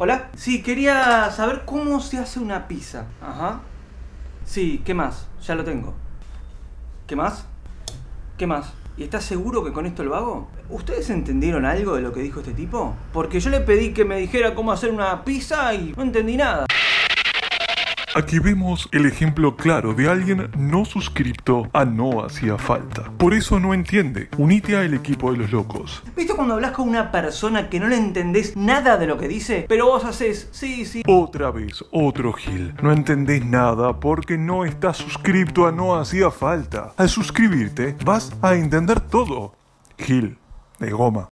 ¿Hola? Sí, quería saber cómo se hace una pizza. Ajá. Sí, ¿qué más? Ya lo tengo. ¿Qué más? ¿Qué más? ¿Y estás seguro que con esto lo hago? ¿Ustedes entendieron algo de lo que dijo este tipo? Porque yo le pedí que me dijera cómo hacer una pizza y no entendí nada. Aquí vemos el ejemplo claro de alguien no suscripto a No Hacía Falta. Por eso no entiende. Unite al equipo de los locos. ¿Viste cuando hablas con una persona que no le entendés nada de lo que dice? Pero vos haces, sí. Otra vez, otro Gil. No entendés nada porque no estás suscripto a No Hacía Falta. Al suscribirte, vas a entender todo. Gil, de goma.